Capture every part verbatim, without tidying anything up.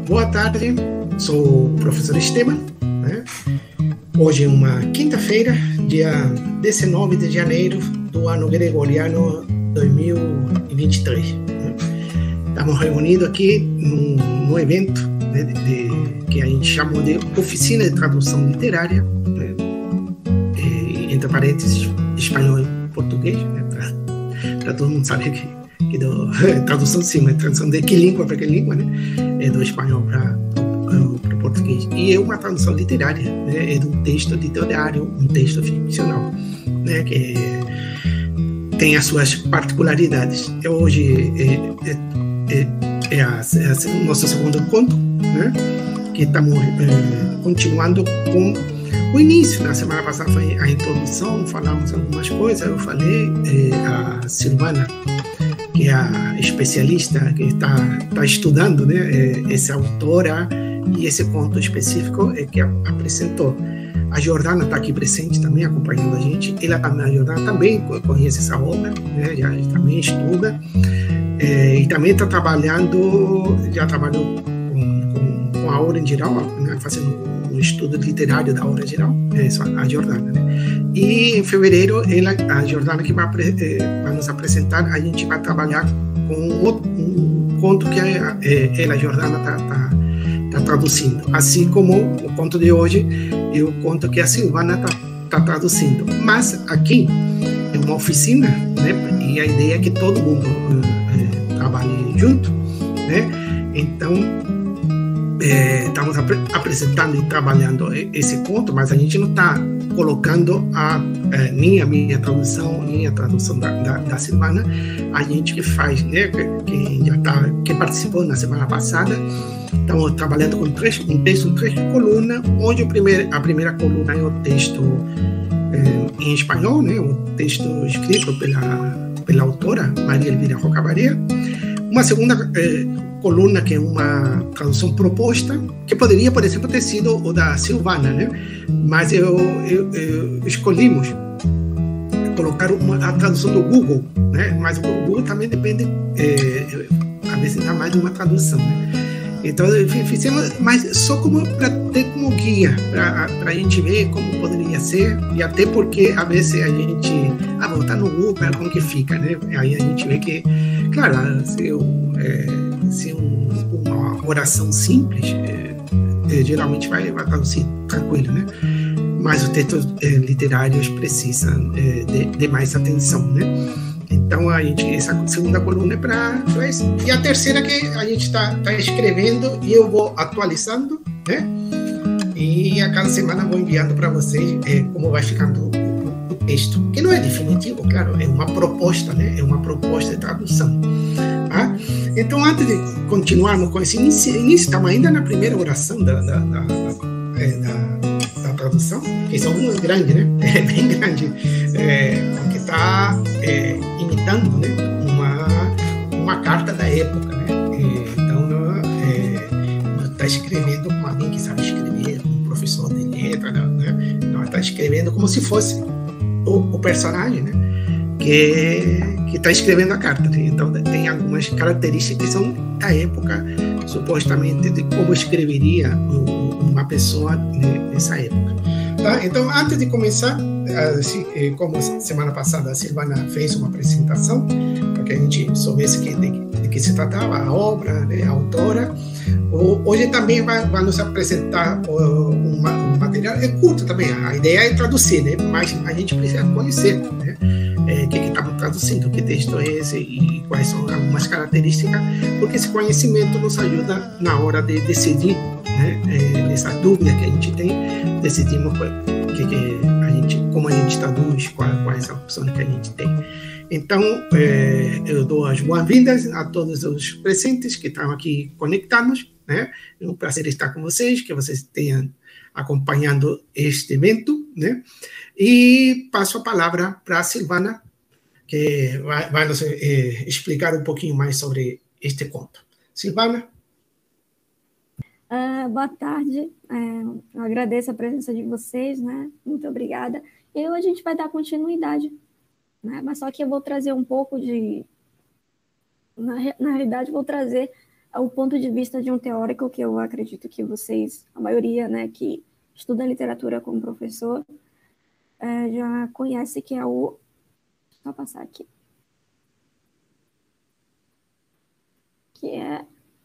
boa tarde, sou o professor Esteban, né? Hoje é uma quinta-feira, dia dezenove de janeiro do ano gregoriano dois mil e vinte e três. Né? Estamos reunidos aqui num, num evento, né, de, de, que a gente chamou de Oficina de Tradução Literária, né? E, entre parênteses, espanhol e português, né? Para todo mundo saber que que do, tradução sim, mas tradução de que língua para que língua, né? É do espanhol para o português. E é uma tradução literária, né? É de um texto literário, um texto ficcional, né? Que tem as suas particularidades. Hoje é, é, é, é, a, é o nosso segundo conto, né? Que estamos é, continuando com o início. Na semana passada foi a introdução, falamos algumas coisas, eu falei, é, a Silvana, que é a especialista que está tá estudando, né, essa autora e esse conto específico é que apresentou. A Jordana está aqui presente também, acompanhando a gente. Ela, a Jordana também conhece essa obra, né, já também estuda, é, e também está trabalhando, já trabalhou com, com, com a obra em geral, né, fazendo um estudo literário da obra em geral, é isso, a Jordana, né? E em fevereiro, ela, a Jordana que vai, eh, vai nos apresentar, a gente vai trabalhar com outro, um conto que a, eh, ela, a Jordana, está tá, tá traduzindo. Assim como o conto de hoje e o conto que a Silvana está tá traduzindo. Mas aqui é uma oficina, né? E a ideia é que todo mundo eh, trabalhe junto, né? Então, É, estamos ap apresentando e trabalhando esse conto, mas a gente não está colocando a, é, nem a minha tradução, nem a tradução da, da, da Silvana, a gente que faz, né, que, que já tá, que participou na semana passada. Estamos trabalhando com três, um texto, um três colunas, onde o primeiro, a primeira coluna é o texto é, em espanhol, né, o texto escrito pela, pela autora, Maria Elvira Roca Barea. Uma segunda eh, coluna, que é uma tradução proposta, que poderia, por exemplo, ter sido o da Silvana, né? Mas eu, eu, eu escolhimos colocar uma, a tradução do Google, né? Mas o Google também depende, eh, às vezes dá mais de uma tradução, né? Então, fizemos, mas só como para ter como guia, para a gente ver como poderia ser, e até porque, às vezes, a gente, ah, vou botar no Google, para como que fica, né? Aí a gente vê que, claro, se, eu, é, se um, uma oração simples, é, é, geralmente vai, vai traduzir tranquilo, né? Mas os textos é, literários precisam é, de, de mais atenção, né? Então, a gente, essa segunda coluna é para isso. E a terceira que a gente está tá escrevendo e eu vou atualizando, né? E a cada semana vou enviando para vocês é, como vai ficando o, o texto, que não é definitivo, claro, é uma proposta, né? É uma proposta de tradução. Tá? Então, antes de continuarmos com esse início, início estamos ainda na primeira oração da, da, da, da, é, da, da tradução, que são umas grandes, né? É bem grande, é, porque está é, imitando, né, uma, uma carta da época, né? É, então, não está é, escrevendo como alguém que sabe escrever, como um professor de letra, né? Não, está escrevendo como se fosse o, o personagem, né? Que está escrevendo a carta, né? Então, tem algumas características que são da época, supostamente, de como escreveria uma pessoa, né, nessa época. Tá? Então, antes de começar, assim, como semana passada a Silvana fez uma apresentação para que a gente soubesse que, de, de que se tratava a obra, né, a autora, hoje também vai, vai nos apresentar um, um material, é curto também, a ideia é traduzir, né, mas a gente precisa conhecer, né, é, o que estamos traduzindo, que texto é esse e quais são algumas características, porque esse conhecimento nos ajuda na hora de decidir, né, é, nessas dúvidas que a gente tem, decidimos que, que a gente, como a gente traduz, quais, quais as opções que a gente tem. Então, é, eu dou as boas-vindas a todos os presentes que estão aqui conectados, né? É um prazer estar com vocês, que vocês tenham acompanhando este evento, né? E passo a palavra para a Silvana, que vai, vai nos é, explicar um pouquinho mais sobre este conto. Silvana? Uh, boa tarde, é, eu agradeço a presença de vocês, né? Muito obrigada. E hoje a gente vai dar continuidade, né? Mas só que eu vou trazer um pouco de... Na, na realidade, vou trazer o ponto de vista de um teórico que eu acredito que vocês, a maioria, né, que estuda literatura como professor, é, já conhece, que é o... Só passar aqui. Que é,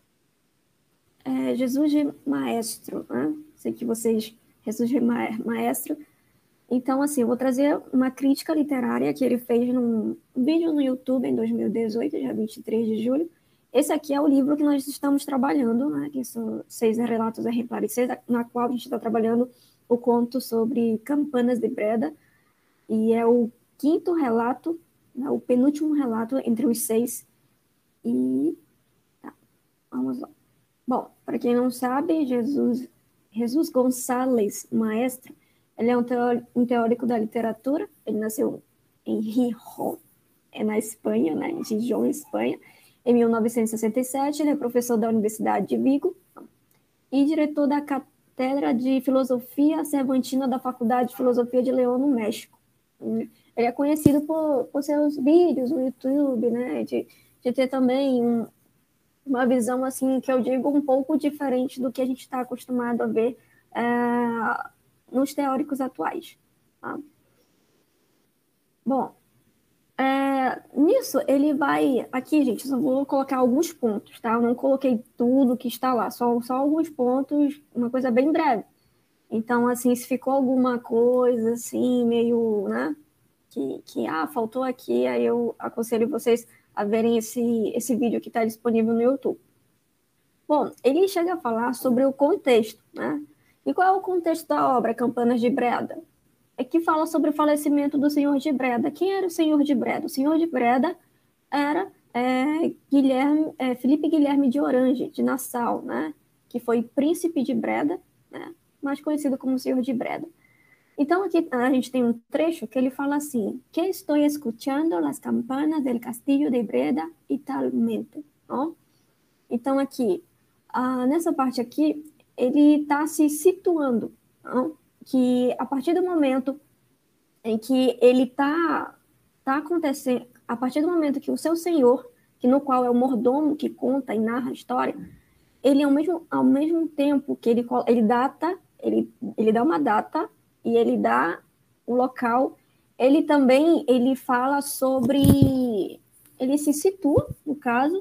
é Jesus de Maestro, né? Sei que vocês... Jesus de Maestro. Então, assim, eu vou trazer uma crítica literária que ele fez num vídeo no YouTube em dois mil e dezoito, dia vinte e três de julho. Esse aqui é o livro que nós estamos trabalhando, né? Que são seis relatos exemplares, seis, na qual a gente está trabalhando o conto sobre Campanas de Breda, e é o quinto relato, né? O penúltimo relato entre os seis. E tá, vamos lá. Bom, para quem não sabe, Jesus, Jesus Gonçalves Maestro, ele é um, teórico, um teórico da literatura. Ele nasceu em Gijón, é na Espanha, né? Em Gijón, Espanha, em mil novecentos e sessenta e sete. Ele é professor da Universidade de Vigo e diretor da Cátedra de Filosofia Cervantina da Faculdade de Filosofia de León, no México. Ele é conhecido por, por seus vídeos no YouTube, né? De, de ter também um, uma visão, assim, que eu digo, um pouco diferente do que a gente está acostumado a ver é, nos teóricos atuais. Tá? Bom, é, nisso ele vai... Aqui, gente, eu só vou colocar alguns pontos, tá? Eu não coloquei tudo que está lá, só, só alguns pontos, uma coisa bem breve. Então, assim, se ficou alguma coisa, assim, meio, né? Que, que ah, faltou aqui, aí eu aconselho vocês a verem esse, esse vídeo que está disponível no YouTube. Bom, ele chega a falar sobre o contexto, né? E qual é o contexto da obra Campanas de Breda? É que fala sobre o falecimento do senhor de Breda. Quem era o senhor de Breda? O senhor de Breda era é, Guilherme, é, Felipe Guilherme de Orange, de Nassau, né? Que foi príncipe de Breda, né? Mais conhecido como senhor de Breda. Então, aqui a gente tem um trecho que ele fala assim: que estou escuchando las campanas del castillo de Breda e talmente, não? Então, aqui, ah, nessa parte aqui, ele está se situando, não? Que a partir do momento em que ele está tá acontecendo, a partir do momento que o seu senhor, que no qual é o mordomo que conta e narra a história, ele ao mesmo, ao mesmo tempo que ele, ele data, ele, ele dá uma data e ele dá o local, ele também ele fala sobre, ele se situa, no caso,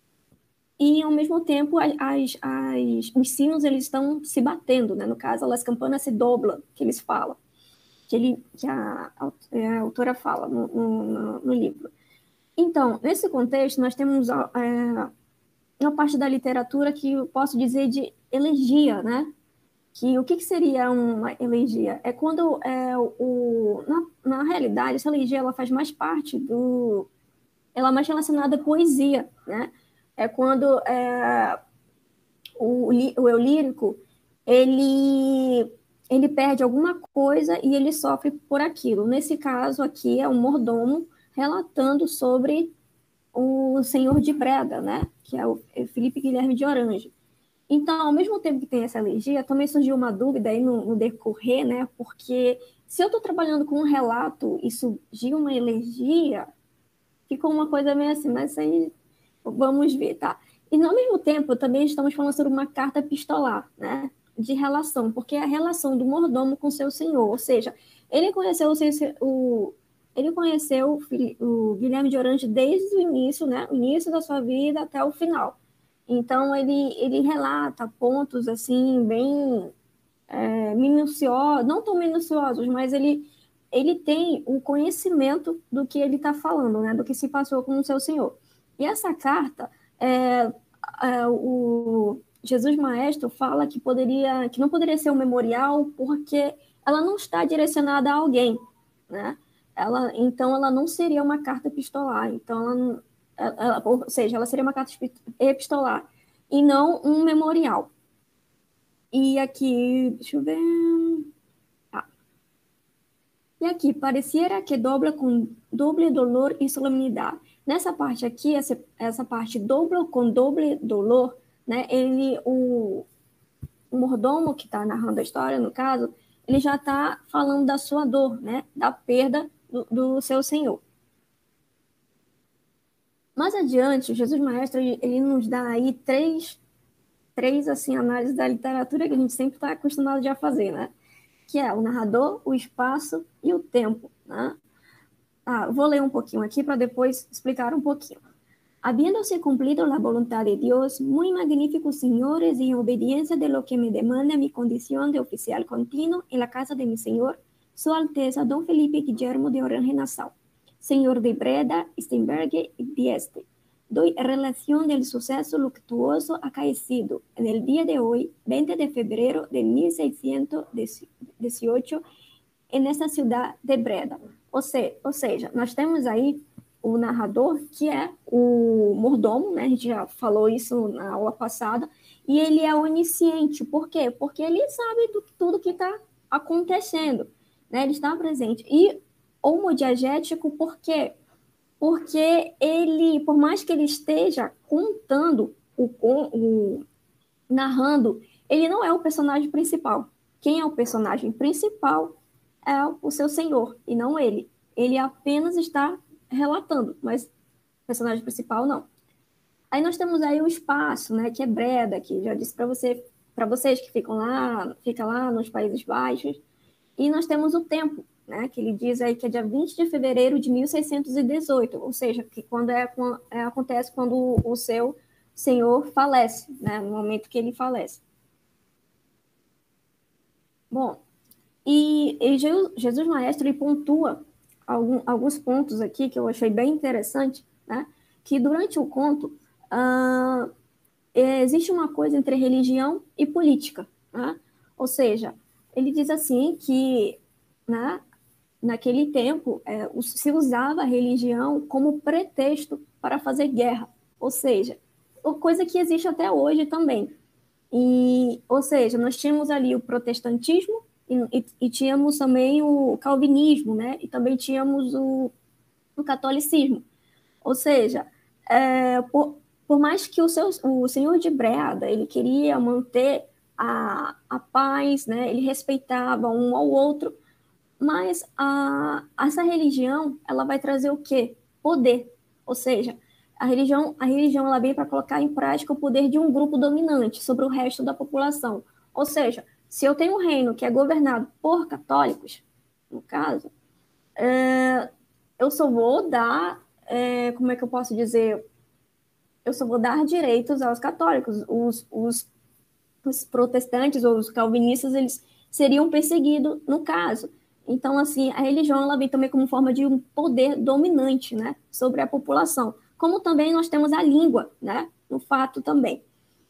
e ao mesmo tempo as, as, os sinos eles estão se batendo, né? No caso, as campanas se dobram, que eles falam, que, ele, que a, a autora fala no, no, no livro. Então, nesse contexto, nós temos é, uma parte da literatura que eu posso dizer de elegia, né? Que o que, que seria uma elegia? É quando é, o, na, na realidade, essa elegia ela faz mais parte do... Ela é mais relacionada à poesia, né? É quando é, o, o eu lírico, ele, ele perde alguma coisa e ele sofre por aquilo. Nesse caso aqui é um mordomo relatando sobre o senhor de Breda, né? Que é o Felipe Guilherme de Orange. Então, ao mesmo tempo que tem essa elegia, também surgiu uma dúvida aí no, no decorrer, né? Porque se eu estou trabalhando com um relato e surgiu uma elegia, ficou uma coisa meio assim, mas aí vamos ver, tá? E ao mesmo tempo, também estamos falando sobre uma carta epistolar, né? De relação, porque é a relação do mordomo com seu senhor, ou seja, ele conheceu o, o ele conheceu o, o Guilherme de Orange desde o início, né? O início da sua vida até o final. Então, ele, ele relata pontos, assim, bem é, minuciosos, não tão minuciosos, mas ele, ele tem o conhecimento do que ele está falando, né? Do que se passou com o seu senhor. E essa carta, é, é, o Jesus Maestro fala que, poderia, que não poderia ser um memorial porque ela não está direcionada a alguém, né? Ela, então, ela não seria uma carta epistolar. Então, ela, ela, ou seja, ela seria uma carta epistolar e não um memorial. E aqui, deixa eu ver... Ah. E aqui, pareciera que dobra com doble dolor e solemnidade. Nessa parte aqui, essa, essa parte dobra com doble dolor, né? Ele, o, o mordomo que está narrando a história, no caso, ele já está falando da sua dor, né? Da perda do, do seu senhor. Mais adiante, Jesus Maestro, ele, ele nos dá aí três, três assim, análises da literatura que a gente sempre está acostumado já a fazer, né? Que é o narrador, o espaço e o tempo, né? Ah, vou leer um pouquinho aqui para depois explicar um pouquinho. Habiéndose cumplido la voluntad de Dios, muy magníficos señores, y en obediencia de lo que me demanda mi condición de oficial continuo en la casa de mi señor, Su Alteza Don Felipe Guillermo de Orange-Nassau, señor de Breda, Steinberg y Dieste, doy relación del suceso luctuoso acaecido en el día de hoy, veinte de febrero de mil seiscientos dieciocho, en esta ciudad de Breda. Ou, se, ou seja, nós temos aí o narrador, que é o mordomo, né? A gente já falou isso na aula passada, e ele é onisciente. Por quê? Porque ele sabe de tudo que está acontecendo, né? Ele está presente. E homodiegético, por quê? Porque ele, por mais que ele esteja contando, o, o, narrando, ele não é o personagem principal. Quem é o personagem principal é o seu senhor, e não ele. Ele apenas está relatando, mas o personagem principal não. Aí nós temos aí o espaço, né, que é Breda, que já disse para você, para vocês que ficam lá, fica lá nos Países Baixos. E nós temos o tempo, né, que ele diz aí que é dia vinte de fevereiro de mil seiscentos e dezoito, ou seja, que quando é, é acontece quando o, o seu senhor falece, né, no momento que ele falece. Bom, e, e Jesus Maestro ele pontua algum, alguns pontos aqui que eu achei bem interessante, né? Que durante o conto uh, existe uma coisa entre religião e política, né? Ou seja, ele diz assim que, né, naquele tempo é, se usava a religião como pretexto para fazer guerra, ou seja, coisa que existe até hoje também. E, ou seja, nós tínhamos ali o protestantismo e, e, e tínhamos também o calvinismo, né? E também tínhamos o, o catolicismo. Ou seja, é, por, por mais que o, seu, o senhor de Breda ele queria manter a, a paz, né? Ele respeitava um ao outro, mas a, essa religião ela vai trazer o quê? Poder. Ou seja, A religião, a religião ela vem para colocar em prática o poder de um grupo dominante sobre o resto da população. Ou seja, se eu tenho um reino que é governado por católicos, no caso, é, eu só vou dar, é, como é que eu posso dizer, eu só vou dar direitos aos católicos. Os, os, os protestantes ou os calvinistas, eles seriam perseguidos no caso. Então, assim, a religião ela vem também como forma de um poder dominante, né, sobre a população. Como também nós temos a língua, né, no fato também.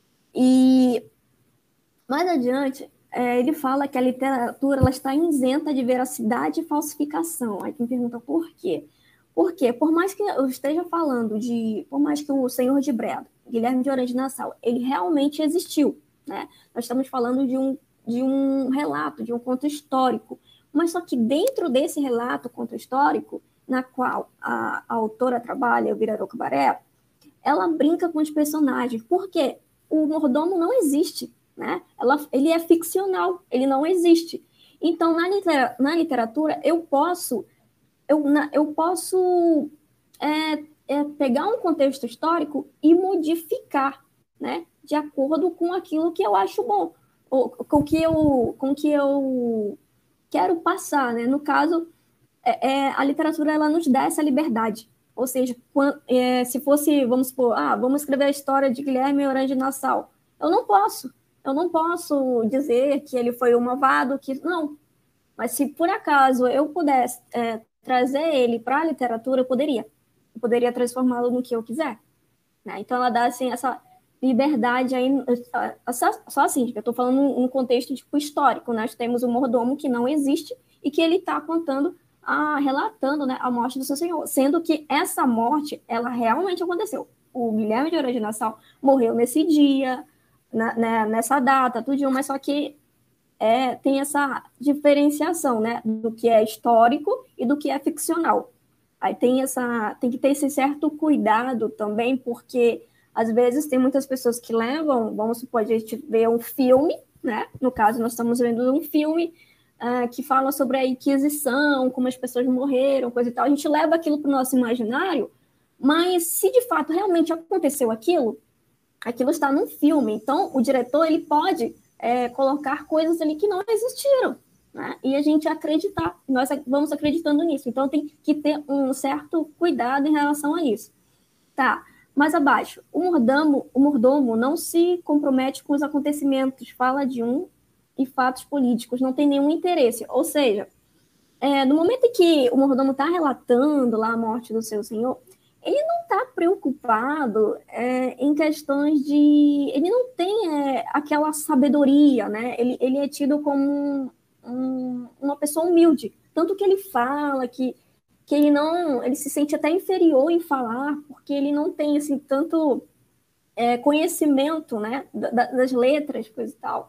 E mais adiante, é, ele fala que a literatura ela está isenta de veracidade e falsificação. Aí quem pergunta por quê? Por quê? Por mais que eu esteja falando de, por mais que o senhor de Breda, Guilherme de Orange-Nassau, ele realmente existiu, né? Nós estamos falando de um, de um relato, de um conto histórico, mas só que dentro desse relato, conto histórico, na qual a, a autora trabalha, Elvira Cabaré, ela brinca com os personagens, porque o mordomo não existe, né? Ela, ele é ficcional, ele não existe. Então, na, litera, na literatura, eu posso, eu, na, eu posso é, é, pegar um contexto histórico e modificar, né? De acordo com aquilo que eu acho bom, ou com que eu, com que eu quero passar, né? No caso, É, é, a literatura ela nos dá essa liberdade, ou seja, quando, é, se fosse, vamos supor, ah, vamos escrever a história de Guilherme Orange-Nassau, eu não posso, eu não posso dizer que ele foi um malvado, que não, mas se por acaso eu pudesse é, trazer ele para a literatura, eu poderia, eu poderia transformá-lo no que eu quiser, né? Então ela dá assim essa liberdade aí, só, só assim, eu estou falando num contexto tipo histórico, nós temos um mordomo que não existe e que ele está contando A, relatando, né, a morte do seu senhor, sendo que essa morte, ela realmente aconteceu. O Guilherme de Orange-Nassau morreu nesse dia, na, né, nessa data, tudinho, mas só que é, tem essa diferenciação, né, do que é histórico e do que é ficcional. Aí tem, essa, tem que ter esse certo cuidado também, porque às vezes tem muitas pessoas que levam, vamos supor, a gente vê um filme, né, no caso nós estamos vendo um filme Uh, que fala sobre a Inquisição, como as pessoas morreram, coisa e tal. A gente leva aquilo para o nosso imaginário, Mas se de fato realmente aconteceu aquilo, aquilo está num filme. Então, o diretor ele pode é, colocar coisas ali que não existiram, né? E a gente acreditar, nós vamos acreditando nisso. Então, tem que ter um certo cuidado em relação a isso. Tá, mais abaixo. O mordomo, o mordomo não se compromete com os acontecimentos, fala de um e fatos políticos, não tem nenhum interesse. Ou seja, é, no momento em que o mordomo está relatando lá a morte do seu senhor, ele não está preocupado é, em questões de... Ele não tem é, aquela sabedoria, né? Ele, ele é tido como um, um, uma pessoa humilde. Tanto que ele fala que, que ele não... Ele se sente até inferior em falar, porque ele não tem, assim, tanto é, conhecimento, né? Da, das letras, coisa e tal.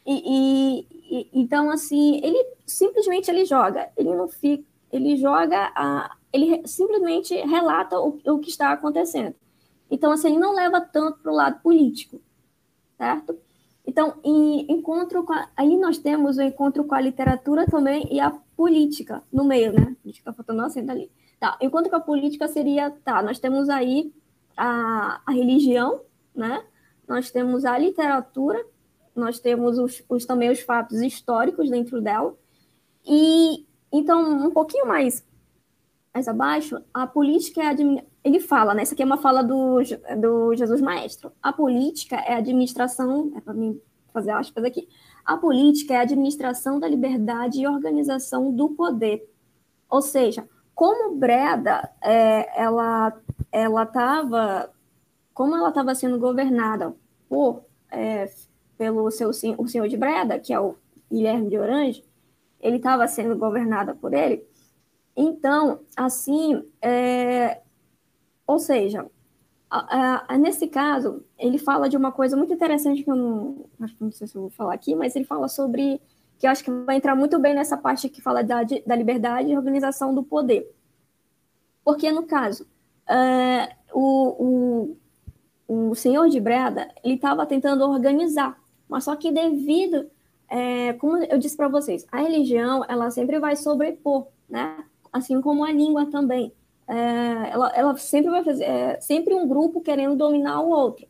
E, e, e, então, assim, ele simplesmente ele joga. Ele não fica... Ele joga a... Ele simplesmente relata o, o que está acontecendo. Então, assim, ele não leva tanto para o lado político, certo? Então, em encontro com a, aí nós temos o encontro com a literatura também e a política no meio, né? A gente está faltando um acento ali. Tá, enquanto que a política seria, tá, nós temos aí a, a religião, né? Nós temos a literatura, nós temos os, os, também os fatos históricos dentro dela. E, então, um pouquinho mais mais abaixo, a política é admi... ele fala, né? Essa aqui é uma fala do, do Jesus Maestro. A política é a administração, é para mim fazer aspas aqui. A política é a administração da liberdade e organização do poder. Ou seja, como Breda, é, ela ela estava, como ela estava sendo governada por é, pelo seu o senhor de Breda, que é o Guilherme de Orange, ele estava sendo governada por ele. Então, assim, é, ou seja, a, a, nesse caso, ele fala de uma coisa muito interessante que eu não, acho que não sei se eu vou falar aqui, mas ele fala sobre, que eu acho que vai entrar muito bem nessa parte que fala da, da liberdade e organização do poder. Porque, no caso, é, o, o, o senhor de Breda, ele estava tentando organizar, mas só que devido, é, como eu disse para vocês, a religião, ela sempre vai sobrepor, né? Assim como a língua também. É, ela, ela sempre vai fazer, é, sempre um grupo querendo dominar o outro.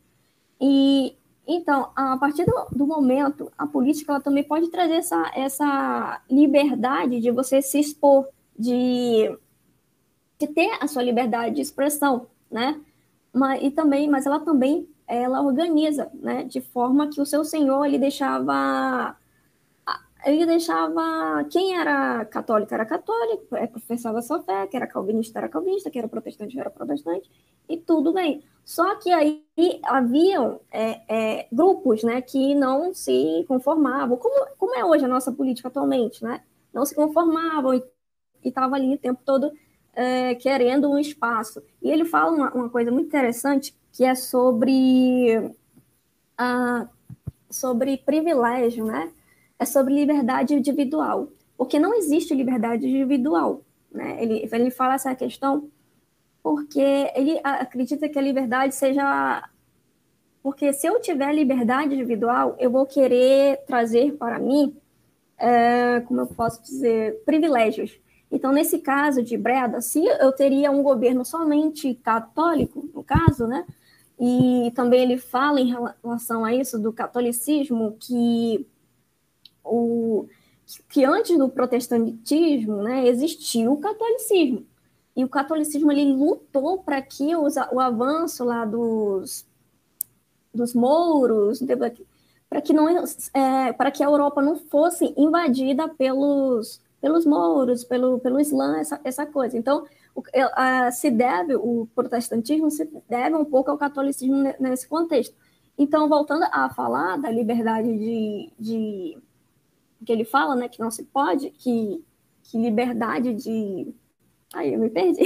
E, então, a partir do, do momento, a política ela também pode trazer essa, essa liberdade de você se expor, de, de ter a sua liberdade de expressão, né? Mas, e também, mas ela também ela organiza, né? De forma que o seu senhor ele deixava ele deixava quem era católico era católico, professava sua fé, que era calvinista era calvinista, que era protestante era protestante, e tudo bem. Só que aí haviam é, é, grupos, né, que não se conformavam, como, como é hoje a nossa política atualmente, né? Não se conformavam e estavam ali o tempo todo é, querendo um espaço. E ele fala uma, uma coisa muito interessante, que é sobre, a, sobre privilégio, né? É sobre liberdade individual, porque não existe liberdade individual, né? Ele, ele fala essa questão porque ele acredita que a liberdade seja... Porque se eu tiver liberdade individual, eu vou querer trazer para mim, é, como eu posso dizer, privilégios. Então, nesse caso de Breda, se eu teria um governo somente católico, no caso, né? E também ele fala em relação a isso do catolicismo, que O, que antes do protestantismo, né, existiu o catolicismo. E o catolicismo ele lutou para que os, o avanço lá dos, dos mouros, para que, não, é, para que a Europa não fosse invadida pelos, pelos mouros, pelo, pelo Islã, essa, essa coisa. Então, o, a, se deve, o protestantismo se deve um pouco ao catolicismo nesse contexto. Então, voltando a falar da liberdade de... de que ele fala, né, que não se pode, que, que liberdade de... Aí, eu me perdi.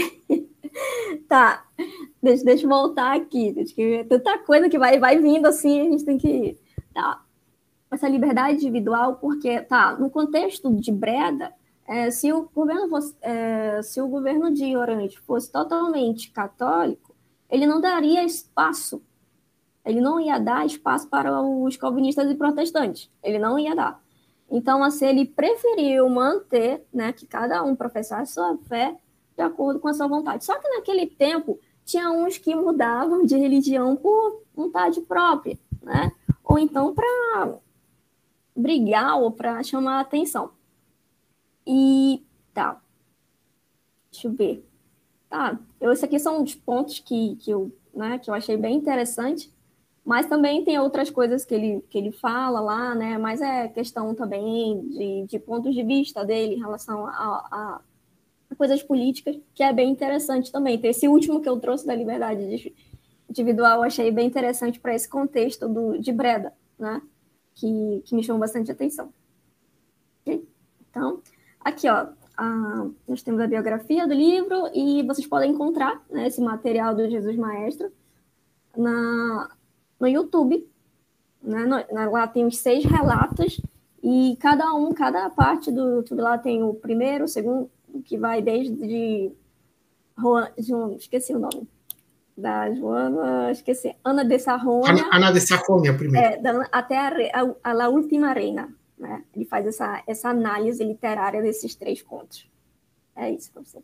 Tá, deixa, deixa eu voltar aqui, deixa que tanta coisa que vai, vai vindo assim, a gente tem que... Tá, essa liberdade individual, porque, tá, no contexto de Breda, é, se, o governo fosse, é, se o governo de Orange fosse totalmente católico, ele não daria espaço, ele não ia dar espaço para os calvinistas e protestantes, ele não ia dar. Então, assim, ele preferiu manter, né, que cada um professasse sua fé de acordo com a sua vontade. Só que naquele tempo tinha uns que mudavam de religião por vontade própria, né? Ou então para brigar ou para chamar a atenção. E tá. Deixa eu ver. Tá. Eu, esses aqui são os pontos que, que, eu, né, que eu achei bem interessante, mas também tem outras coisas que ele, que ele fala lá, né? Mas é questão também de, de pontos de vista dele em relação a, a, a coisas políticas, que é bem interessante também. Tem esse último que eu trouxe da liberdade individual, eu achei bem interessante para esse contexto do, de Breda, né? Que, que me chamou bastante atenção. Okay? Então, aqui, ó, a, nós temos a biografia do livro e vocês podem encontrar, né, esse material do Jesus Maestro na, no YouTube. Né? No, lá tem os seis relatos e cada um, cada parte do YouTube lá tem o primeiro, o segundo, que vai desde Juan, João, esqueci o nome da Joana, esqueci, Ana de Sarronia. Ana, Ana de Sarronia, primeiro. É, da, até a, a, a La Última Reina, né? Ele faz essa, essa análise literária desses três contos. É isso, professor.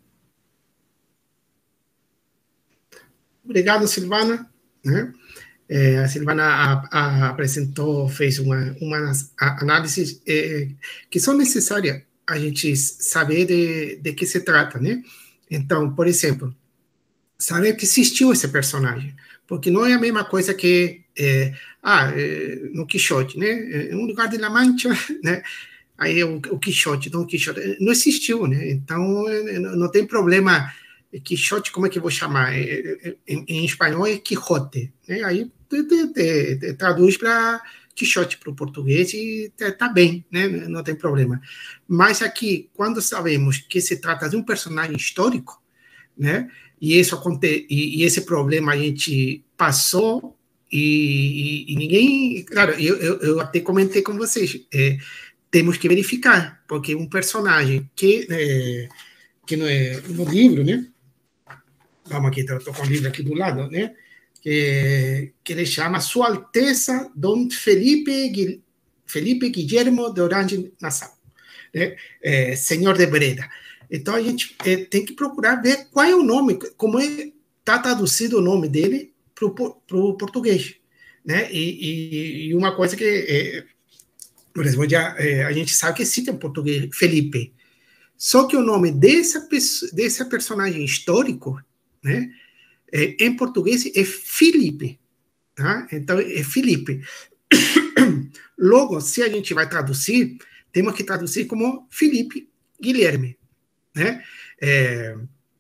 Obrigado, Silvana. Né? É, a Silvana a, a, apresentou, fez uma, umas análises é, que são necessárias a gente saber de, de que se trata, né? Então, por exemplo, saber que existiu esse personagem, porque não é a mesma coisa que é, ah, é, no Quixote, né? É um lugar de La Mancha, né? Aí o, o Quixote, Dom Quixote, não existiu, né? Então não tem problema. Quixote, como é que eu vou chamar? Em, em espanhol é Quijote, né? Aí te, te, te, te traduz para Quixote para o português e está bem, né? Não tem problema. Mas aqui, quando sabemos que se trata de um personagem histórico, né? E, isso aconte e, e esse problema a gente passou e, e, e ninguém... Claro, eu, eu, eu até comentei com vocês, é, temos que verificar, porque um personagem que, é, que no, é, no livro, né? Vamos aqui, estou com o livro aqui do lado, né? Que, que ele chama Sua Alteza Dom Felipe, Felipe Guillermo de Orange-Nassau, né? É, Senhor de Breda. Então, a gente é, tem que procurar ver qual é o nome, como está traduzido o nome dele para o português. Né? E, e, e uma coisa que, é, por exemplo, já, é, a gente sabe que existe em português Felipe, só que o nome dessa, desse personagem histórico, né, é, em português é Felipe. Tá? Então, é Felipe. Logo, se a gente vai traduzir, temos que traduzir como Felipe Guilherme. Né? É,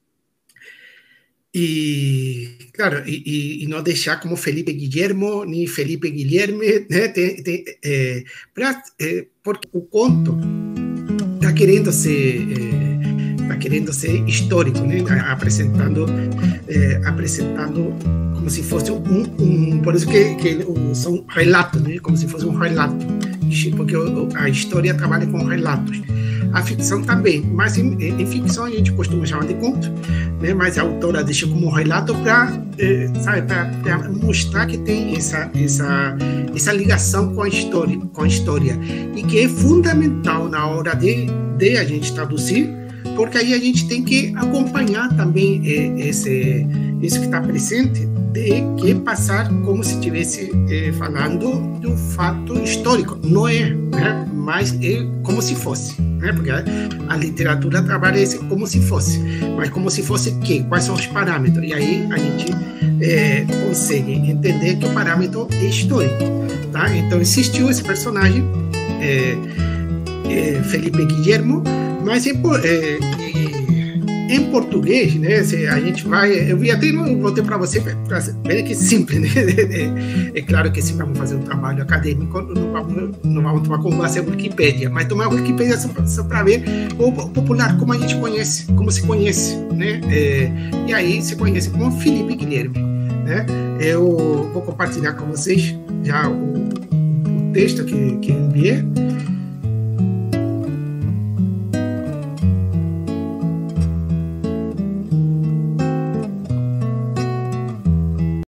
e, claro, e, e não deixar como Felipe Guillermo, nem Felipe Guilherme, né? Tem, tem, é, pra, é, porque o conto está querendo ser está é, querendo ser histórico, né? apresentando é, apresentando como se fosse um, um por isso que, que são relatos, né? Como se fosse um relato, porque a história trabalha com relatos. A ficção também, mas em, em ficção a gente costuma chamar de conto, né? Mas a autora deixa como um relato para eh, mostrar que tem essa, essa, essa ligação com a história, com a história, e que é fundamental na hora de, de a gente traduzir, porque aí a gente tem que acompanhar também eh, esse, isso que está presente, de que passar como se estivesse eh, falando de um fato histórico. Não é, né? Mas é como se fosse, né? Porque a, a literatura trabalha isso como se fosse, mas como se fosse que? Quais são os parâmetros? E aí a gente eh, consegue entender que o parâmetro é histórico. Tá? Então existiu esse personagem, eh, eh, Felipe Guillermo, mas em, eh, em português, né, a gente vai, eu vi até, não voltei para você, para ver que é simples, né, é, é claro que se vamos fazer um trabalho acadêmico, não vamos, não vamos tomar como base a Wikipédia, mas tomar a Wikipédia só, só para ver o popular, como a gente conhece, como se conhece, né, é, e aí se conhece como Felipe Guilherme, né, eu vou compartilhar com vocês já o, o texto que, que eu enviei,